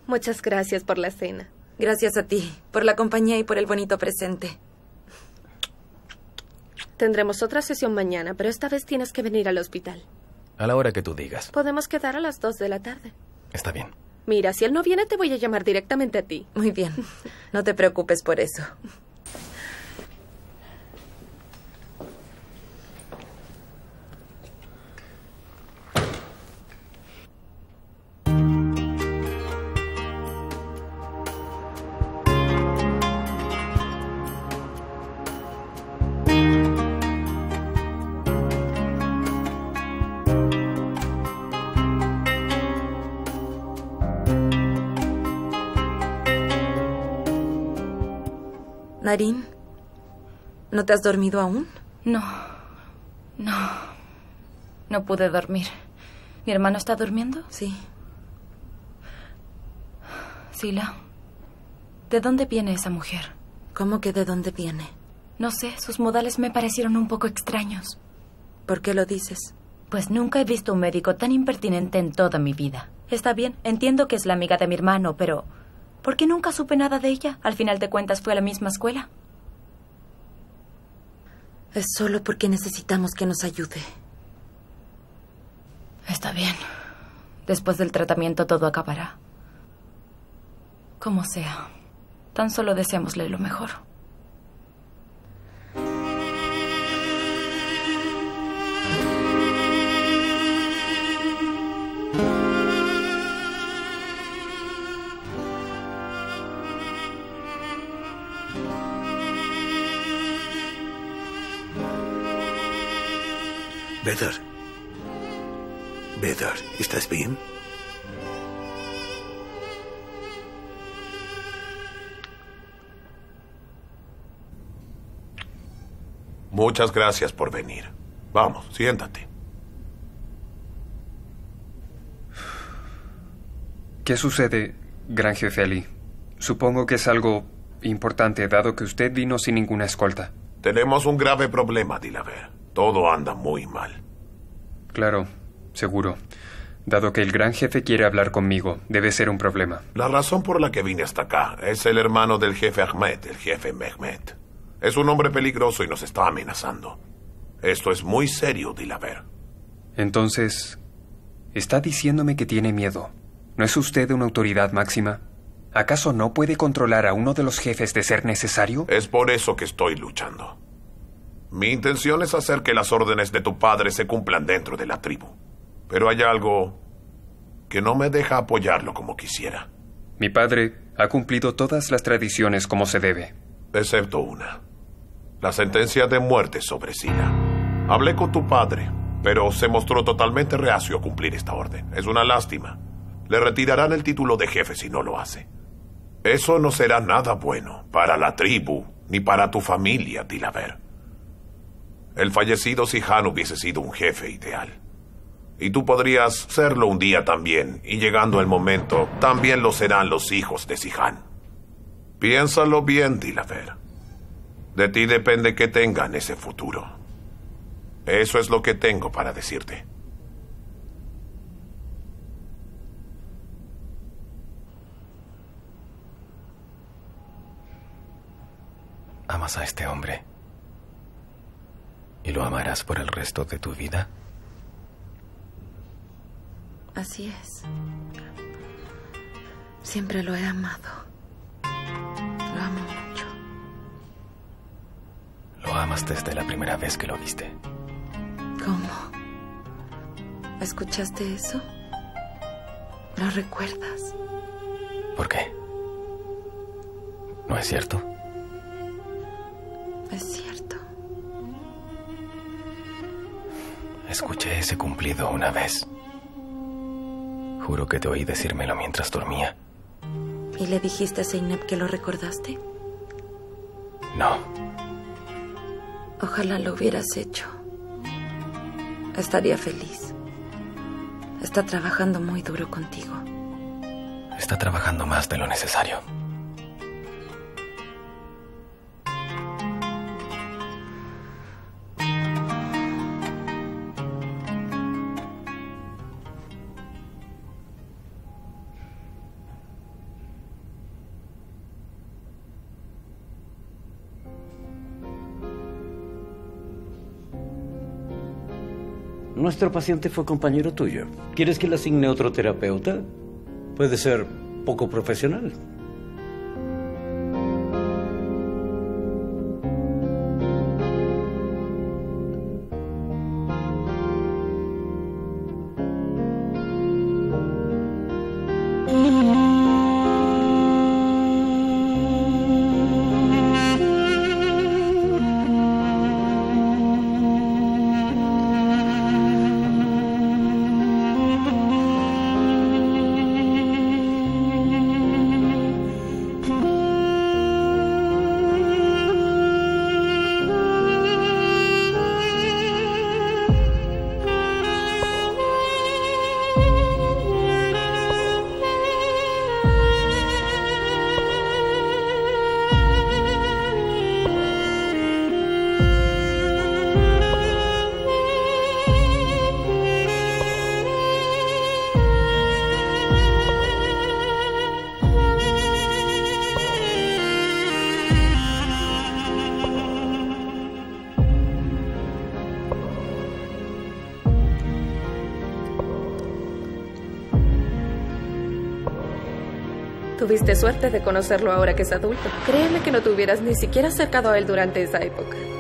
Muchas gracias por la cena. Gracias a ti, por la compañía y por el bonito presente. Tendremos otra sesión mañana, pero esta vez tienes que venir al hospital. A la hora que tú digas. Podemos quedar a las 2 de la tarde. Está bien. Mira, si él no viene, te voy a llamar directamente a ti. Muy bien. No te preocupes por eso. Naren, ¿no te has dormido aún? No. No pude dormir. ¿Mi hermano está durmiendo? Sí. Sila, ¿de dónde viene esa mujer? ¿Cómo que de dónde viene? No sé, sus modales me parecieron un poco extraños. ¿Por qué lo dices? Pues nunca he visto un médico tan impertinente en toda mi vida. Está bien, entiendo que es la amiga de mi hermano, pero ¿por qué nunca supe nada de ella? Al final de cuentas fue a la misma escuela. Es solo porque necesitamos que nos ayude. Está bien. Después del tratamiento todo acabará. Como sea. Tan solo deseémosle lo mejor. Vedder, ¿estás bien? Muchas gracias por venir. Vamos, siéntate. ¿Qué sucede, gran jefe Ali? Supongo que es algo importante, dado que usted vino sin ninguna escolta. Tenemos un grave problema, Dilaver. Todo anda muy mal. Claro, seguro. Dado que el gran jefe quiere hablar conmigo, debe ser un problema. La razón por la que vine hasta acá es el hermano del jefe Ahmed, el jefe Mehmet. Es un hombre peligroso y nos está amenazando. Esto es muy serio, Dilaver. Entonces, está diciéndome que tiene miedo. ¿No es usted una autoridad máxima? ¿Acaso no puede controlar a uno de los jefes de ser necesario? Es por eso que estoy luchando. Mi intención es hacer que las órdenes de tu padre se cumplan dentro de la tribu. Pero hay algo que no me deja apoyarlo como quisiera. Mi padre ha cumplido todas las tradiciones como se debe. Excepto una. La sentencia de muerte sobre Sila. Hablé con tu padre, pero se mostró totalmente reacio a cumplir esta orden. Es una lástima. Le retirarán el título de jefe si no lo hace. Eso no será nada bueno para la tribu ni para tu familia, Dilaver. El fallecido Sihan hubiese sido un jefe ideal. Y tú podrías serlo un día también, y llegando el momento, también lo serán los hijos de Sihan. Piénsalo bien, Dilaver. De ti depende que tengan ese futuro. Eso es lo que tengo para decirte. ¿Amas a este hombre? ¿Y lo amarás por el resto de tu vida? Así es. Siempre lo he amado. Lo amo mucho. Lo amas desde la primera vez que lo viste. ¿Cómo? ¿Escuchaste eso? ¿Lo recuerdas? ¿Por qué? ¿No es cierto? Es cierto. Escuché ese cumplido una vez. Juro que te oí decírmelo mientras dormía. ¿Y le dijiste a Zeynep que lo recordaste? No. Ojalá lo hubieras hecho. Estaría feliz. Está trabajando muy duro contigo. Está trabajando más de lo necesario. nuestro paciente fue compañero tuyo. ¿Quieres que le asigne otro terapeuta? Puede ser poco profesional. Tuviste suerte de conocerlo ahora que es adulto. Créeme que no te hubieras ni siquiera acercado a él durante esa época.